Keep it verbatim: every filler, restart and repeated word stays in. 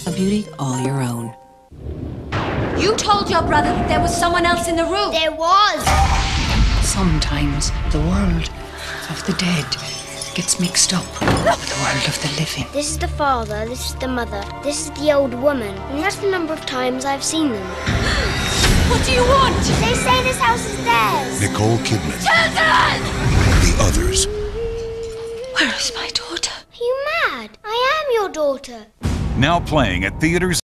A beauty all your own. You told your brother that there was someone else in the room. There was. Sometimes the world of the dead gets mixed up with the world of the living. This is the father, this is the mother, this is the old woman. And that's the number of times I've seen them. What do you want? They say this house is theirs. Nicole Kidman. Children! The Others. Where is my daughter? Are you mad? I am your daughter. Now playing at theaters.